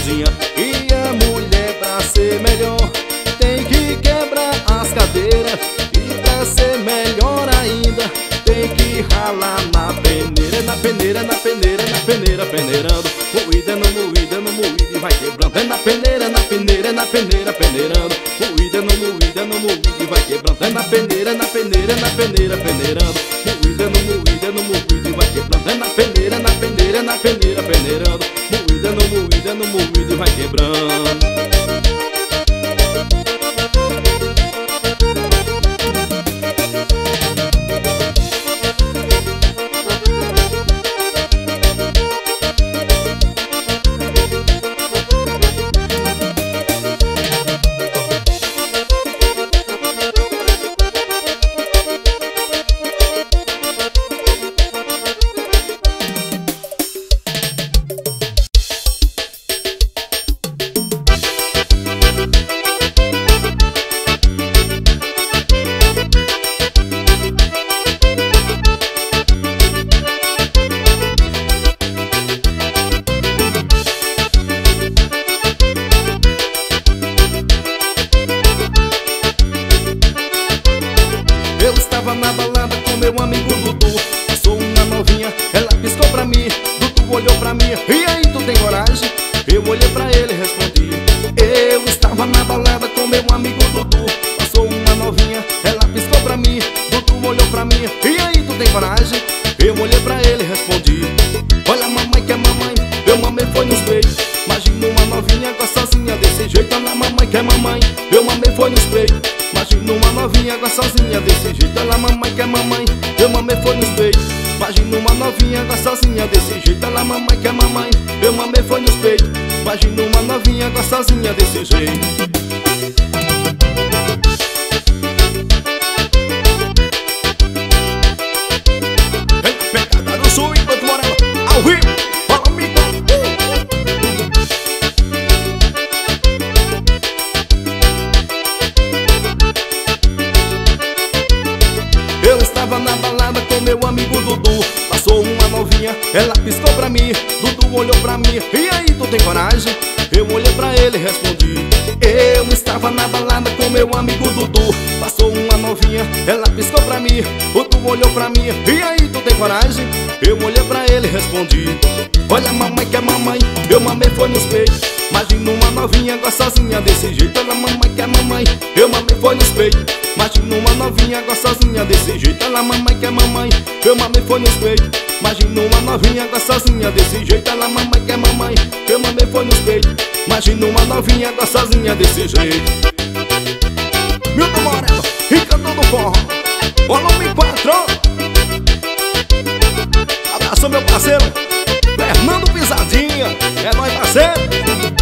cozinha. E a mulher, pra ser melhor, tem que quebrar as cadeiras. E pra ser melhor ainda, tem que ralar na peneira. Na peneira, na peneira, na peneira, peneirando. Moída no moída, no moída e vai quebrando. É na peneira, na peneira, na peneira, peneirando. Moída no moída, no moída e vai quebrando. É na peneira, na peneira, na peneira, peneirando. Moída no moída, no moída e vai quebrando. É na peneira, na peneira, na peneira, peneirando. Moída no moída, no moída e vai quebrando. Eu estava na balada com meu amigo Dudu. Passou uma novinha, ela piscou pra mim. Dudu olhou pra mim, e aí, tu tem coragem? Eu olhei pra ele e respondi. Eu estava na balada com meu amigo Dudu. Passou uma novinha, ela piscou pra mim. Dudu olhou pra mim, e aí, tu tem coragem? Eu olhei pra ele e respondi. Olha, mamãe que é mamãe, eu mamei foi nos peitos. Imagina uma novinha gostosinha desse jeito. Olha, mamãe que é mamãe, eu mamei foi nos peitos. Imagina uma novinha gostosinha desse jeito. Ela mamãe que é mamãe, eu mamei foi nos peitos. Imagina uma novinha gostosinha desse jeito. Ela mamãe que é mamãe, eu mamei foi nos peitos. Imagina uma novinha gostosinha desse jeito. Pegada do sul e Porto Moreno, ao vivo, fala amigo. Eu estava na balada com meu amigo Dudu. Passou uma novinha, ela piscou pra mim. Dudu olhou pra mim, e aí, tu tem coragem? Eu olhei pra ele e respondi. Eu estava na balada com meu amigo Dudu. Passou uma novinha, ela piscou pra mim. Dudu olhou pra mim, e aí, tu tem coragem? Eu olhei pra ele e respondi. Olha, mamãe que é mamãe, eu mamei foi nos peitos. Imagina uma novinha gostosinha desse jeito. Ela mamãe que é mamãe, eu mamei foi nos peitos. Imagina uma novinha gostosinha desse jeito. Ela mamãe que é mamãe, eu mamei foi nos peitos. Imagina uma novinha gostosinha desse jeito. Ela mamãe que é mamãe, eu mamei foi nos peitos. Imagina uma novinha gostosinha desse jeito. Milton Moreno, Ricardo do Forró, volume 4. Abraço meu parceiro Fernando Pisadinha, é nóis parceiro.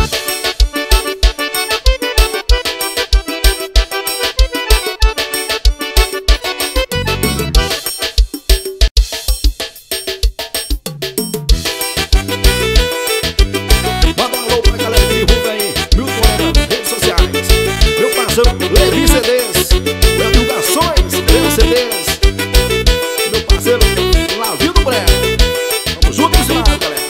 Levi CDs, divulgações, Levi CDs. Meu parceiro Lavinho do Breve. Tamo junto nesse lado, galera.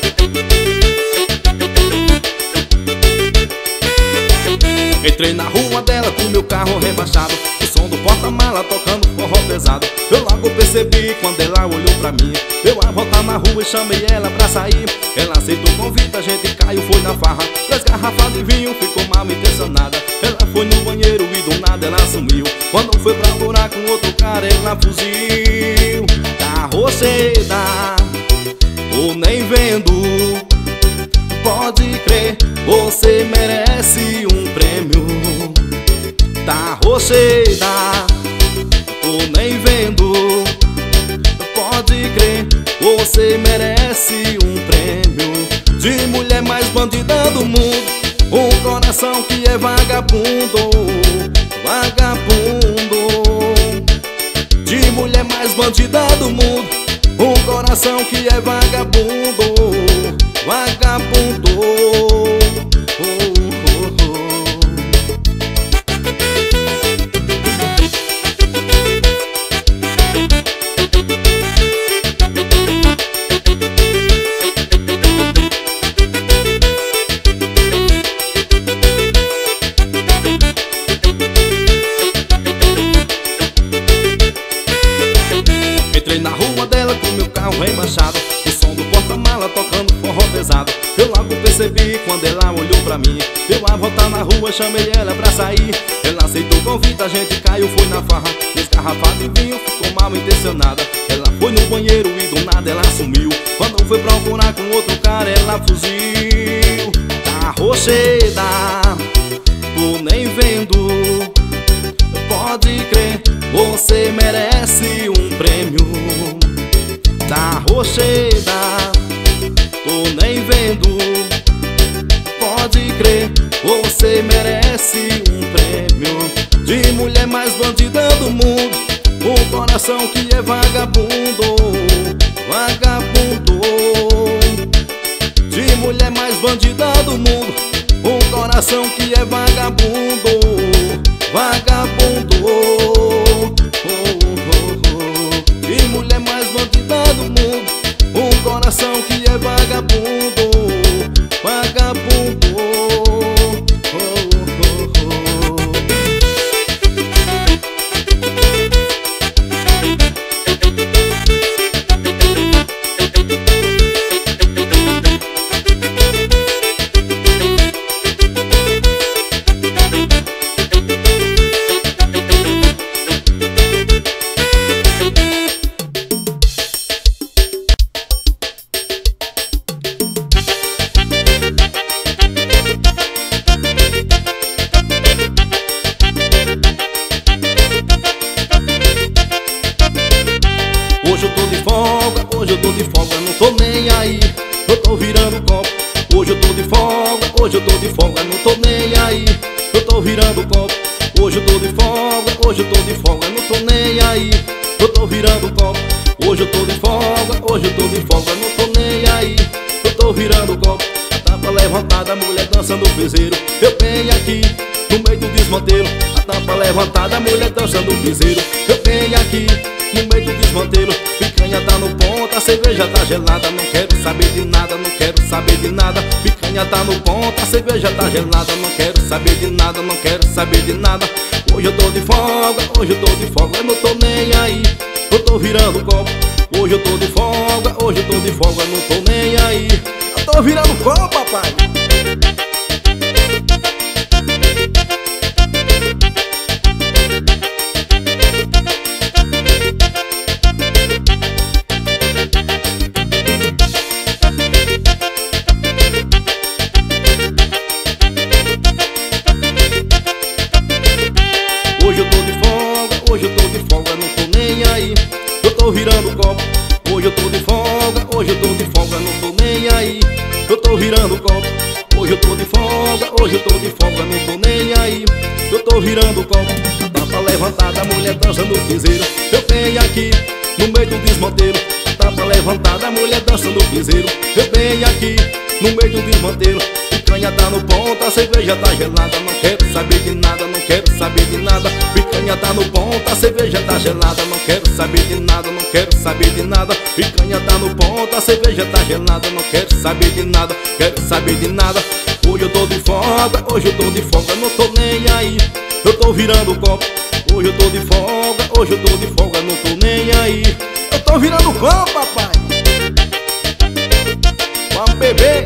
Entrei na rua dela com meu carro rebaixado, o som do porta-mala tocando forró pesado. Eu logo percebi quando ela olhou pra mim. Eu a voltar na rua e chamei ela pra sair. Ela aceitou o convite, a gente caiu, foi na farra. 2 garrafas de vinho, ficou mal intencionada. Ela foi no banheiro e do nada ela sumiu. Quando foi pra morar com outro cara, ela fugiu. Tá rocheda, tô nem vendo. Pode crer, você merece um prêmio. Tá rocheda, tô nem vendo. Pode crer, você merece um prêmio. De mulher mais bandida do mundo, um coração que é vagabundo, vagabundo. De mulher mais bandida do mundo, um coração que é vagabundo, vagabundo. casado. Eu logo percebi quando ela olhou pra mim. Deu a volta na rua, chamei ela pra sair. Ela aceitou o convite, a gente caiu, foi na farra. Desgarrafada de vinho, ficou mal intencionada. Ela foi no banheiro e do nada ela sumiu. Quando foi procurar com outro cara, ela fugiu. Tá rocheda, tô nem vendo. Pode crer, você merece um prêmio. Tá rocheda, tô nem vendo. Pode crer, você merece um prêmio. De mulher mais bandida do mundo, um coração que é vagabundo, vagabundo. De mulher mais bandida do mundo, um coração que é vagabundo, vagabundo. De mulher mais bandida do mundo, um coração que é vagabundo, vagabundo. Hoje eu tô de folga, hoje eu tô de folga, não tô nem aí, eu tô virando copo. Hoje eu tô de folga, hoje eu tô de folga, não tô nem aí, eu tô virando copo. Hoje eu tô de folga, hoje eu tô de folga, não tô nem aí, eu tô virando copo. Hoje eu tô de folga, hoje eu tô de folga, não tô nem aí, eu tô virando copo. A tampa levantada, a mulher dançando o piseiro. Eu venho aqui no meio do desmantelo. A tampa levantada, a mulher dançando o piseiro. Eu venho aqui no meio do desmantelo. Picanha tá no ponto, a cerveja tá gelada. Não quero saber de nada, não quero saber de nada. Picanha tá no ponto, a cerveja tá gelada. Não quero saber de nada, não quero saber de nada. Hoje eu tô de folga, hoje eu tô de folga, eu não tô nem aí, eu tô virando copo. Hoje eu tô de folga, hoje eu tô de folga, não tô nem aí, eu tô virando copo, papai. Hoje eu tô de folga, hoje eu tô de folga, não tô nem aí, eu tô virando copo. Hoje eu tô de folga, hoje eu tô de folga, não tô nem aí, eu tô virando copo. Hoje eu tô de folga, hoje eu tô de folga, não tô nem aí, eu tô virando copo. A tampa levantada, a mulher dançando o piseiro. Eu venho aqui no meio do desmantelo. A tampa levantada, a mulher dançando o piseiro. Eu venho aqui no meio do desmantelo. Picanha tá no ponto, a cerveja tá gelada. Não quero saber de nada, não quero saber de nada. Picanha tá no ponto, a cerveja tá gelada. Não quero saber de nada, não quero saber de nada. Picanha tá no ponto, a cerveja tá gelada. Não quero saber de nada, quero saber de nada. Hoje eu tô de folga, hoje eu tô de folga, não tô nem aí, eu tô virando copo. Hoje eu tô de folga, hoje eu tô de folga, não tô nem aí, eu tô virando copo, papai. Vamos beber.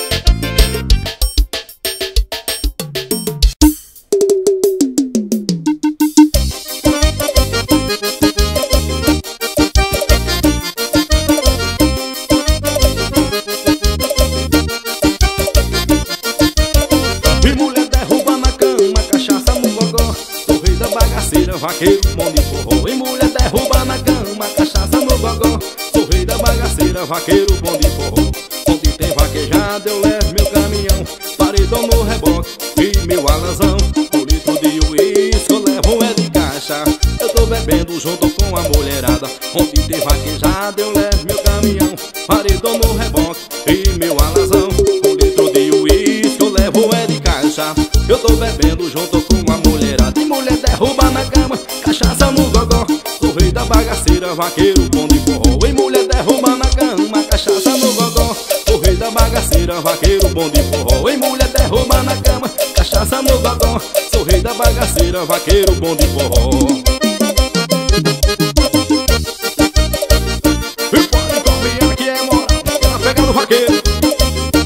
Vaqueiro, bom de forró. E mulher derruba na cama, cachaça no gogó. Sou rei da bagaceira, vaqueiro, bom de forró. Onde tem vaquejada eu levo meu caminhão, paredão no reboque e meu alazão. Um litro de uísque eu levo é de caixa, eu tô bebendo junto com a mulherada. Onde tem vaquejada eu levo meu caminhão, paredão no reboque e meu alazão. Um litro de uísque eu levo é de caixa, eu tô bebendo junto com a mulherada. E mulher derruba na cama, cachaça no gogó. Sou rei da bagaceira, vaqueiro, bom de forró. E mulher derruba na cama, cachaça no gogó. Sou rei da bagaceira, vaqueiro, bom de forró. E mulher derruba na cama, cachaça no gogó. Sou rei da bagaceira, vaqueiro, bom de forró. E pode confiar que é moral, ela pega no vaqueiro.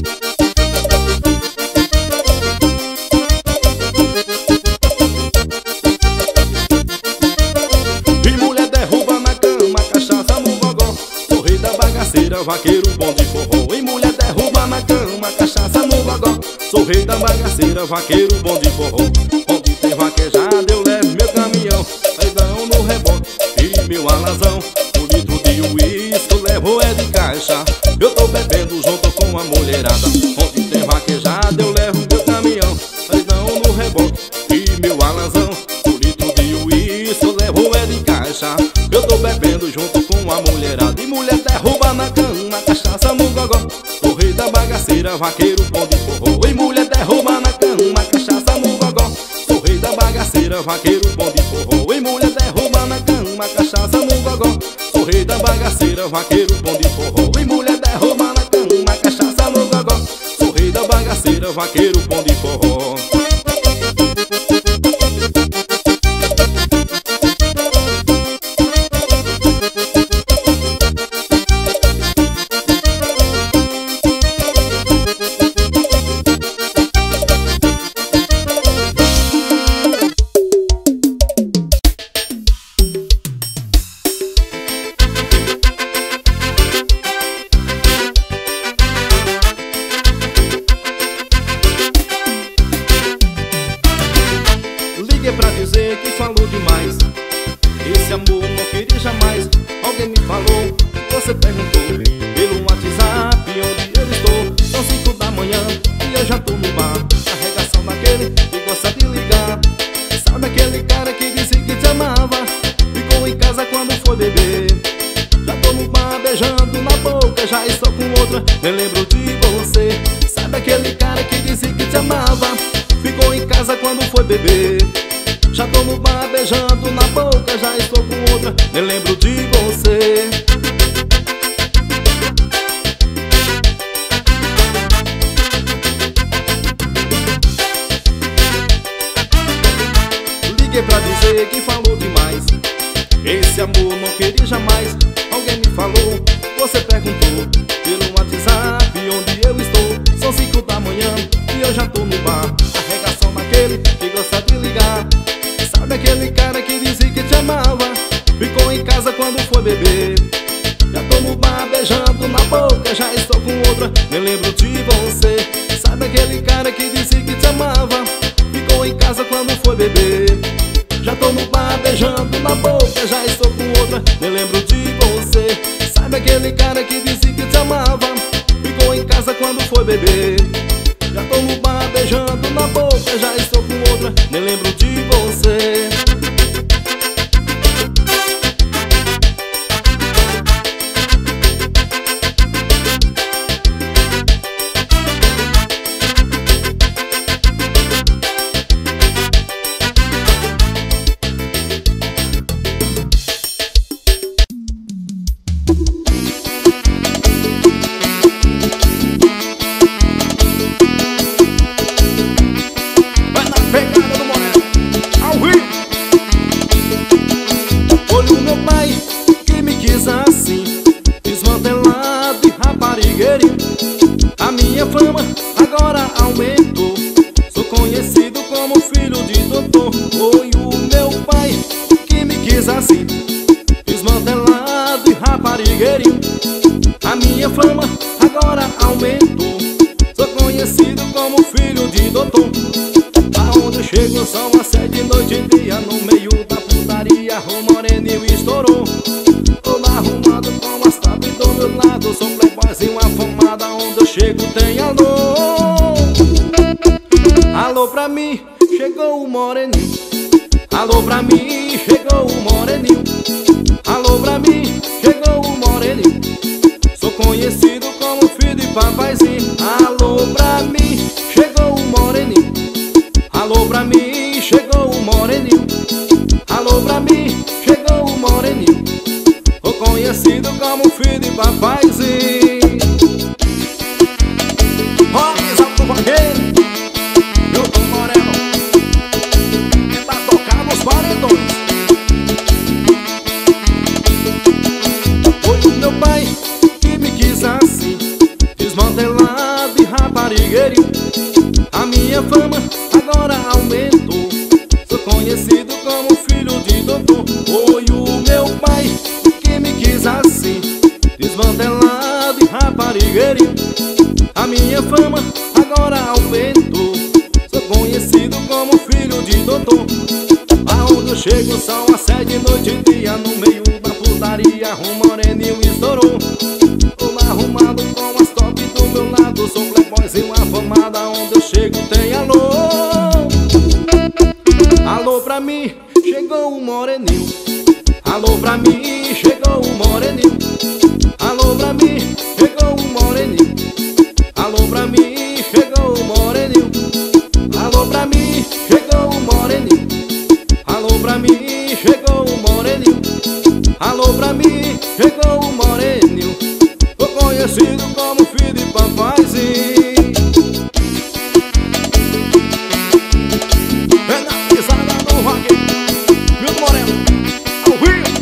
bom de forró. E mulher derruba na cama, cachaça no gogó. Sou rei da bagaceira, vaqueiro bom de forró. Onde tem vaquejada eu levo meu caminhão, saidão no rebote e meu alazão. Um litro de uísque eu levo é de caixa, eu tô bebendo junto com a mulherada. Onde tem vaquejada eu levo meu caminhão, saidão no rebote e meu alazão. Um litro de uísque eu levo é de caixa, eu tô bebendo junto com a mulherada. E mulher derruba na cama, cachaça no gogó. Sou rei da bagaceira, vaqueiro bom de forró. E mulher derruba na cama, cachaça no gogó. Sou rei da bagaceira, vaqueiro bom de forró. E mulher derruba na cama, cachaça no gogó. Sou rei da bagaceira, vaqueiro bom de forró. E mulher derruba na cama, cachaça no gogó. Sou rei da bagaceira, vaqueiro bom de forró. Liguei pra dizer que falou demais, esse amor não queria jamais. Alguém me falou, você perguntou pelo WhatsApp onde eu estou. São 5 da manhã e eu já tô no bar, arregação daquele que gosta de ligar. Sabe aquele cara que disse que te amava, ficou em casa quando foi beber. Já tô no bar beijando na boca, já estou com outra, nem lembro de você. Sabe aquele cara que disse que te amava, ficou em casa quando foi beber. Já tô no bar beijando na boca, já estou com outra, nem lembro de você. Liguei pra dizer que falou demais, esse amor não queria jamais. Alguém me falou, você perguntou pelo WhatsApp onde eu estou. São 5 da manhã e eu já tô no bar, arregação daquele que gosta de ligar. Sabe aquele cara que disse que te amava, ficou em casa quando foi beber. Já tô no bar beijando na boca, já estou com outra, nem lembro de você. Sabe aquele cara que disse que te amava, ficou em casa quando foi beber. Já tô no bar beijando na boca, já estou com outra, nem lembro de você. Sabe aquele cara que disse que te amava, ficou em casa quando foi beber. Já tô no bar beijando na boca, já estou com outra, nem lembro de você. A minha fama agora aumentou, sou conhecido como filho de doutor. Foi o meu pai que me quis assim, desmantelado e raparigueirinho. A minha fama agora aumentou, sou conhecido como filho de doutor. Aonde eu chego são as 7 noite e dia, no meio da putaria o moreninho estourou. Todo arrumado com as tapas do meu lado, sou playboyzinho afamado, aonde eu chego tem alô. Alô pra mim, chegou o moreninho. Alô pra mim, chegou o moreninho. Alô pra mim, chegou o moreninho. Sou conhecido como filho de papaizinho. Alô pra mim, chegou o moreninho. Alô pra mim, chegou o moreninho. Alô pra mim, chegou o moreninho. Sou conhecido como filho de papaizinho. Rock Alto Vaqueiro, Milton Moreno, é pra tocar nos paredões. Foi o meu pai que me quis assim, desmantelado e raparigueirinho. A minha fama agora aumentou, sou conhecido como filho de doutor. Foi o meu pai que me quis assim, desmantelado e raparigueirinho. Trigueirinho. A minha fama agora aumentou, sou conhecido como filho de doutor. Aonde eu chego são assédio noite e dia, no meio da putaria um moreninho estourou. Tô arrumado com as top do meu lado, sou playboyzinho afamado, aonde eu chego tem alô. Alô pra mim, chegou o moreninho. Alô pra mim, chegou o moreninho. Alô pra mim, chegou o moreninho. Alô pra mim, chegou o moreninho. Alô pra mim, chegou o moreninho. Alô pra mim, chegou o moreninho. Alô pra mim, chegou o moreninho. Tô conhecido como filho de papaizinho. É na pisada do rock, Milton Moreno, ao vivo.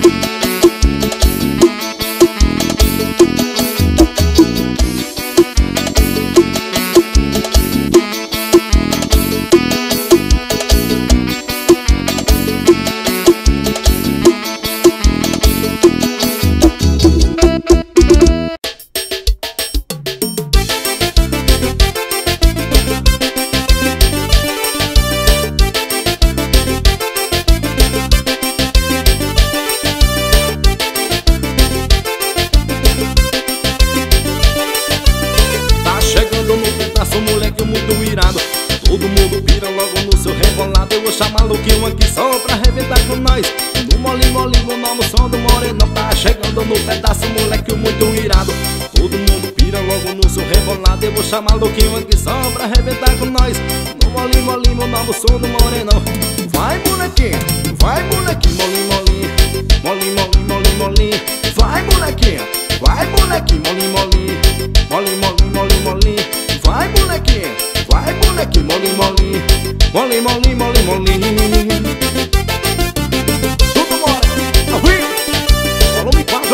Moleque muito irado, todo mundo pira logo no seu rebolado. Eu vou chamar Luquinho aqui só pra arrebentar com nós. No molinho, molinho, o novo som do Morenão. Tá chegando no pedaço, moleque muito irado, todo mundo pira logo no seu rebolado. Eu vou chamar Luquinho aqui só pra arrebentar com nós. No molinho, molinho, o novo som do Morenão. Vai molequinho, vai molequinho, molinho, molinho. Molinho, molinho, molinho, molinho. Vai molequinho, vai molequinho, molinho, molinho. Molinho, molinho, molinho, molinho. Vai molequinho, vai molequinho, molinho, molinho. Molinho, molinho, molinho, molinho. Tudo bora, ao vivo, volume 4.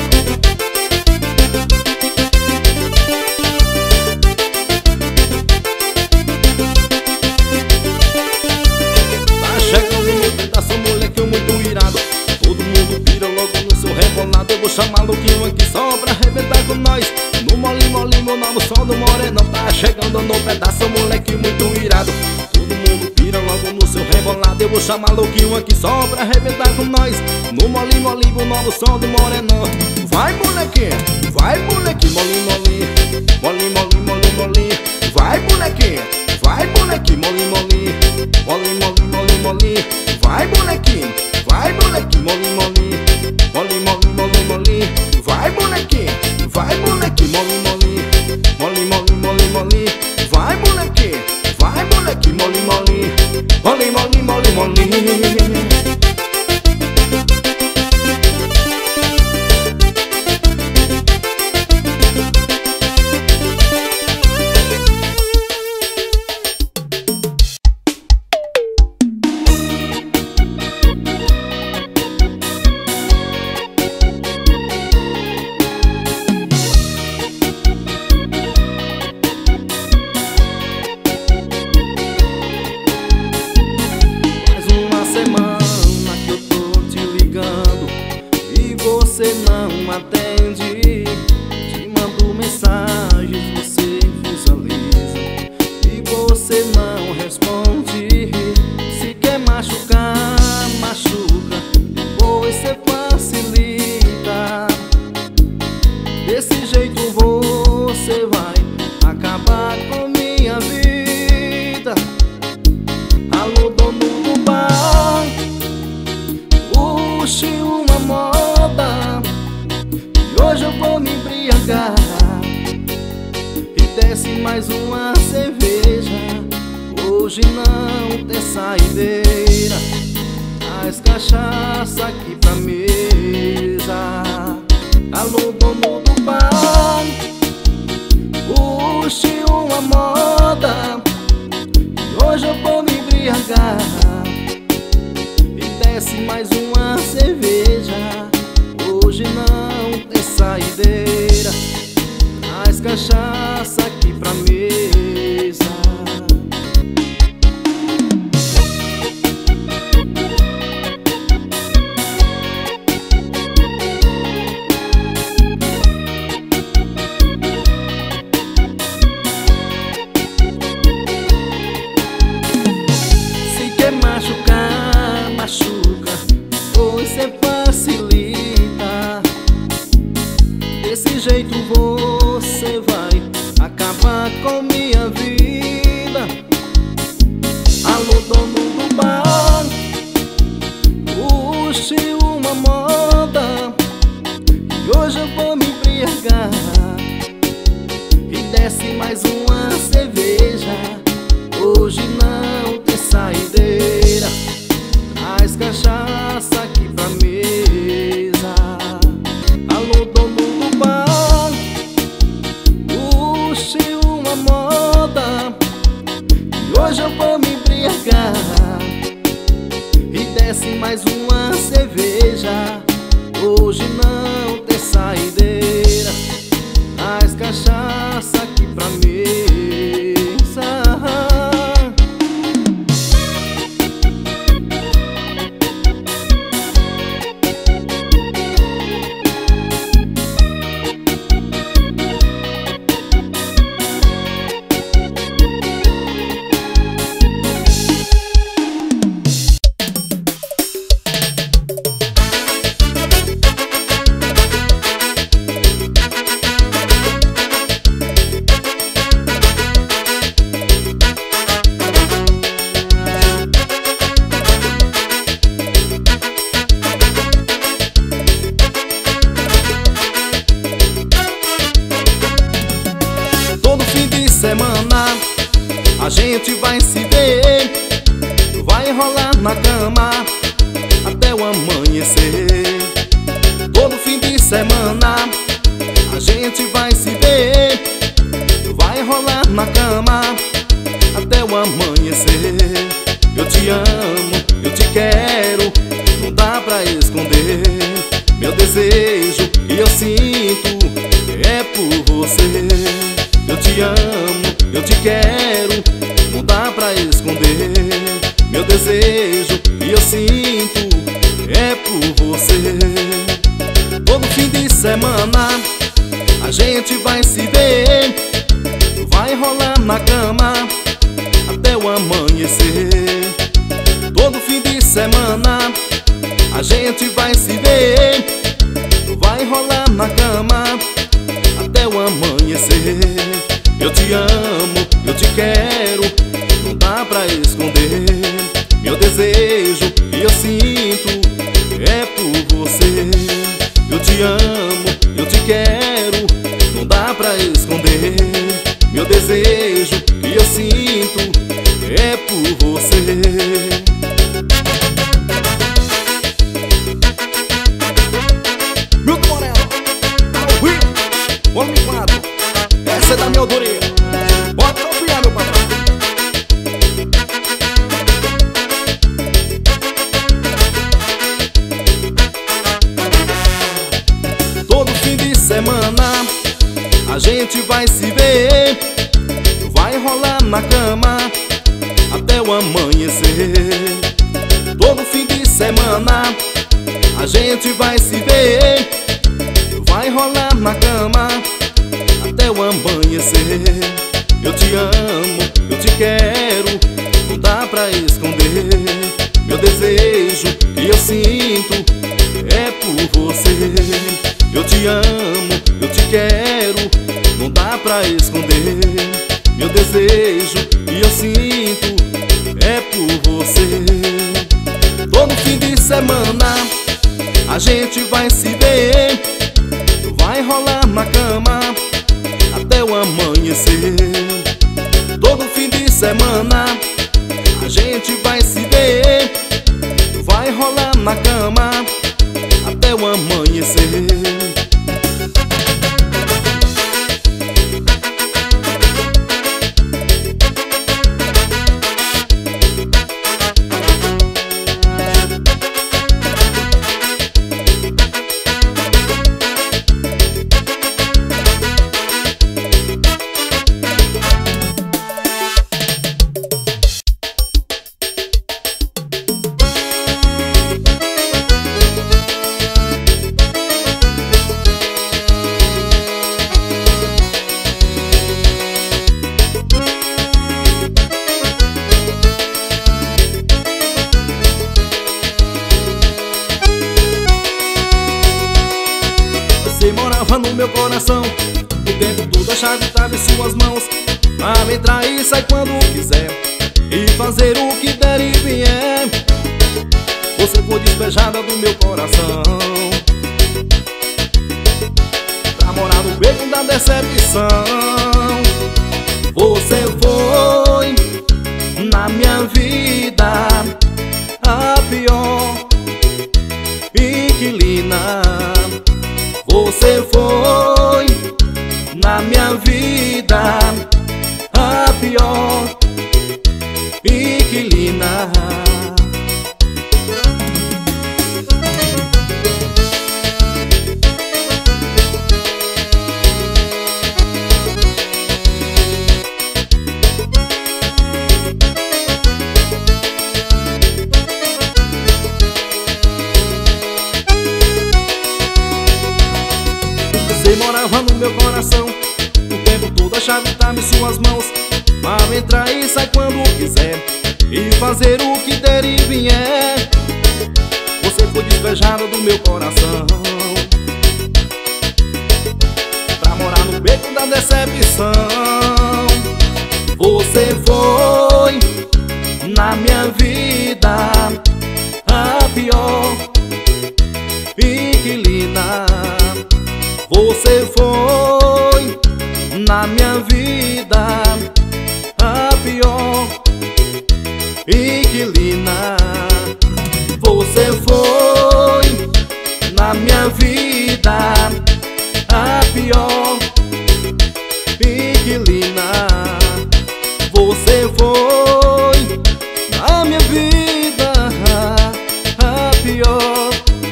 Tá chegando no pedaço, moleque muito irado, todo mundo pira logo no seu rebolado. Eu vou chamar Luquinho aqui só pra arrebentar com nós. No molinho, molinho, o novo som do Morenão. Tá chegando no pedaço, moleque muito irado, todo mundo pira logo no seu rebolado. Eu vou chamar Luquinho aqui só pra arrebentar com nós. No molinho, molinho, o novo som do Morenão. Vai molequinho, vai molequinho, molinho, molinho. Molinho, molinho, molinho, molinho. Vai molequinho, vai molequinho, molinho, molinho. Molinho, molinho, molinho, molinho. Vai molequinho, vai molequinho, molinho, molinho. Molinho, molinho, molinho, molinho. Vai molequinho, vai molequinho, molinho, molinho. Molinho, molinho, molinho, molinho. Vai molequinho, vai molequinho, molinho, molinho. Molinho, molinho, molinho, molinho. Você não atende, te mando mensagens, você visualiza e você não responde. Se quer machucar, machuca, depois cê facilita. Desse jeito você vai acabar com minha vida. Alô, dono do bar, puxe uma moda, e hoje eu vou me embriagar. E desce mais uma cerveja, hoje não tem saideira. Traz cachaça aqui pra mesa. Alô, dono do bar, puxe uma moda, e hoje eu vou me embriagar. E desce mais uma cerveja, hoje não tem saideira. Traz cachaça aqui pra mesa. desce mais uma cerveja. Hoje não tem saideira. Traz cachaça aqui pra mesa. Alô, dono do bar, puxe uma moda, e hoje eu vou me embriagar. E desce mais uma cerveja. Hoje não tem saideira. Traz cachaça aqui pra mesa. Semana a gente vai se ver, vai rolar na cama até o amanhecer. Todo fim de semana a gente vai se ver, vai rolar na cama até o amanhecer. Eu te amo, eu te quero, não dá pra esconder. Meu desejo que eu sinto é por você. Eu te amo, eu te quero, não dá pra esconder. Meu desejo que eu sinto é por você. Todo fim de semana a gente vai se ver, vai rolar na cama até o amanhecer. Todo fim de semana a gente vai se ver, vai rolar na cama até o amanhecer. Eu te amo, eu te quero, não dá pra esconder. Meu desejo que eu sinto é por você. Eu te amo, eu te quero, não dá pra esconder. Meu desejo que eu sinto é por você. Milton Moreno, ao vivo, volume 4. Essa é da minha autoria. Bota pra piar, meu patrão. Todo fim de semana a gente vai se ver, vai rolar na cama até o amanhecer. Todo fim de semana a gente vai se ver, vai rolar na cama até o amanhecer. Eu te amo, eu te quero, não dá pra esconder. Meu desejo que eu sinto é por você. Eu te amo, eu te quero, não dá pra esconder. Meu desejo que eu sinto é por você. Todo fim de semana a gente vai se ver, vai rolar na cama até o amanhecer. Todo fim de semana a gente vai se ver, vai rolar na cama até o amanhecer. Você morava no meu coração, o tempo todo a chave estava em suas mãos, pra me trair sai quando quiser e fazer o que der e vier. Você foi despejada do meu coração, pra morar no beco da decepção. coração. O tempo todo a chave tá em suas mãos, para entrar e sai quando quiser, e fazer o que der e vier. Você foi despejada do meu coração, pra morar no beco da decepção. Você foi na minha vida a pior inquilina. Você foi na minha vida a pior inquilina. Você foi na minha vida a pior inquilina. Você foi na minha vida a pior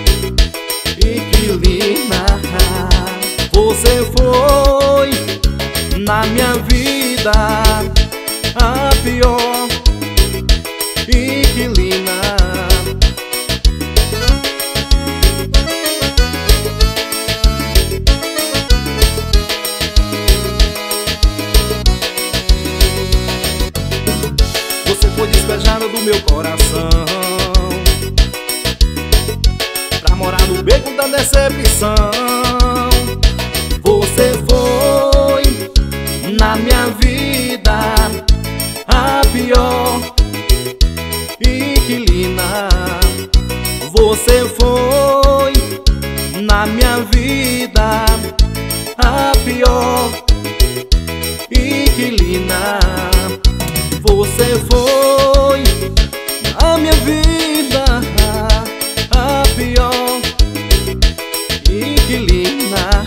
inquilina. Você foi na minha vida a pior inquilina. Você foi despejada do meu coração, pra morar no beco da decepção. Você foi na minha vida a pior inquilina. Você foi na minha vida a pior inquilina. Você foi na minha vida a pior inquilina.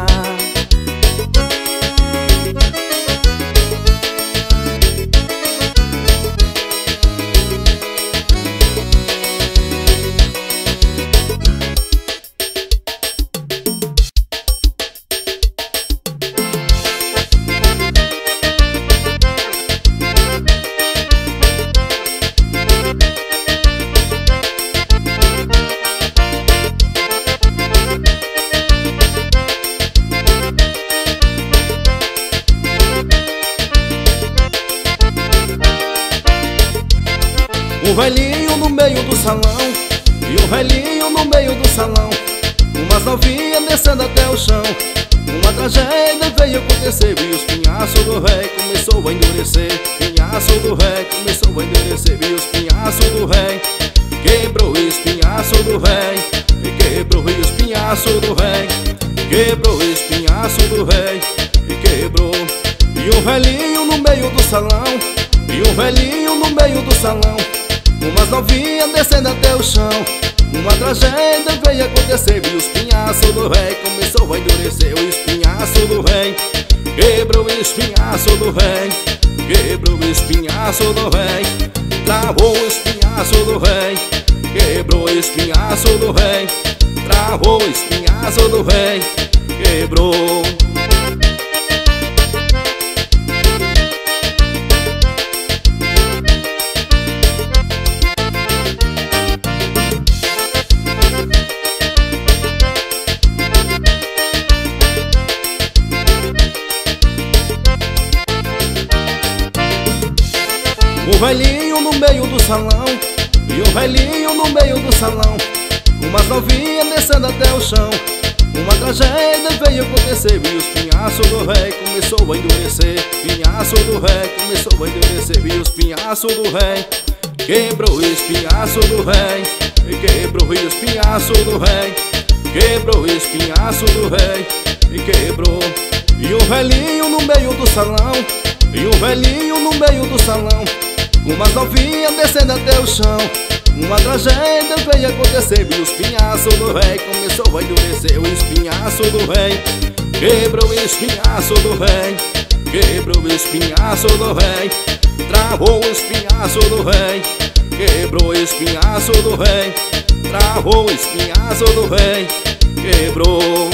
Um velhinho no meio do salão, e um velhinho no meio do salão, umas novinhas descendo até o chão. Uma tragédia veio acontecer, e os pinhaços do rei começou a endurecer. Pinhaço do rei começou a endurecer, e os pinhaços do rei quebrou o espinhaço do rei, e quebrou o espinhaço do rei, quebrou o espinhaço do rei, e quebrou. E um velhinho no meio do salão, e um velhinho no meio do salão, umas novinhas descendo até o chão. Uma tragédia veio acontecer, e os pinhaços do rei começou a endurecer. O espinhaço do rei quebrou o espinhaço do rei, quebrou o espinhaço do rei, travou o espinhaço do rei, quebrou o espinhaço do rei, travou o espinhaço do rei, quebrou. Um velhinho no meio do salão, e um velhinho no meio do salão, umas novinhas descendo até o chão. Uma tragédia veio acontecer, e os pinhaços do rei começou a endurecer. Pinhaço do rei começou a endurecer, e os pinhaços do rei quebrou o espinhaço do rei, e quebrou o espinhaço do rei, quebrou o espinhaço do rei, e quebrou. E um velhinho no meio do salão, e um velhinho no meio do salão, umas novinhas descendo até o chão. Uma tragédia veio acontecer, e os pinhaços do rei começou a endurecer. O espinhaço do rei quebrou o espinhaço do rei, quebrou o espinhaço do rei, travou o espinhaço do rei, quebrou o espinhaço do rei, travou o espinhaço do rei, quebrou.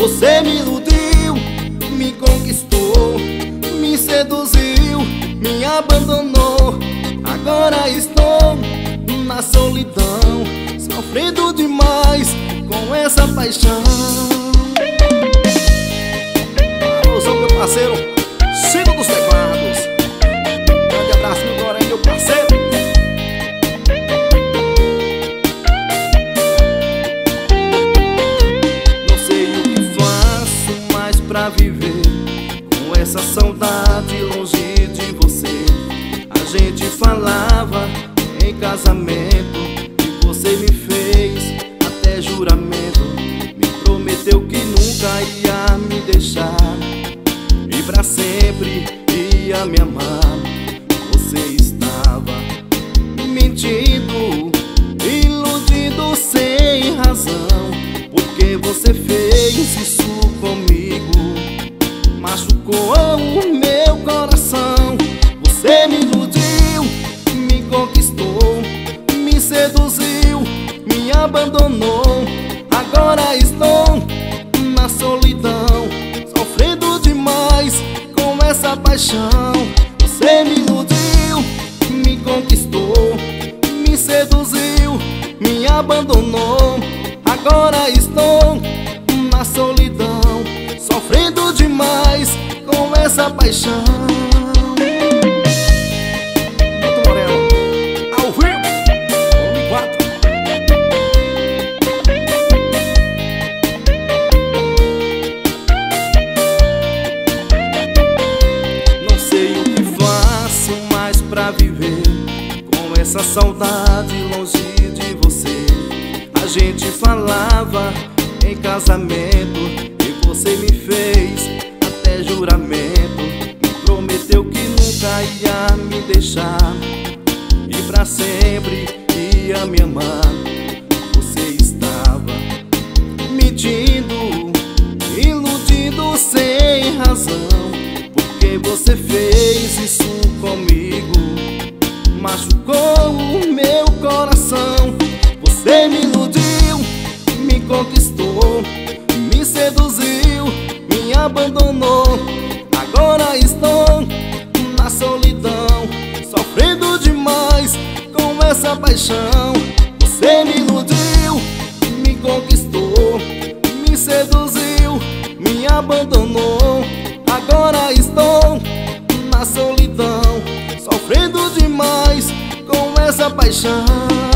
Você me iludiu, me conquistou, me seduziu, me abandonou. Agora estou na solidão, sofrendo demais com essa paixão. Alôzão, meu parceiro Cido dos Teclados. Grande abraço, meu Dorém, meu parceiro. Não sei o que faço mais pra viver com essa saudade longe de você. A gente falava em casamento e você me fez até juramento. Me prometeu que nunca ia me deixar e pra sempre ia me amar. Você estava mentindo, iludido sem razão, porque você fez isso comigo, machucou o meu coração. Você me iludiu, me conquistou, me seduziu, me abandonou. Agora estou na solidão, sofrendo demais com essa paixão. Você me iludiu, me conquistou, me seduziu, me abandonou. Agora estou na solidão, sofrendo demais com essa paixão. Beto Moreno, ao vivo, volume 4. Não sei o que faço mais pra viver com essa saudade longe de você. A gente falava em casamento e você me fez até juramento. Me prometeu que nunca ia me deixar e pra sempre ia me amar. Você estava mentindo, iludido sem razão, porque você fez isso comigo, machucou o meu coração. Você me iludiu, me conquistou, me seduziu, me abandonou. Agora estou na solidão, sofrendo demais com essa paixão. Você me iludiu, me conquistou, me seduziu, me abandonou. Agora estou na solidão, sofrendo demais com essa paixão.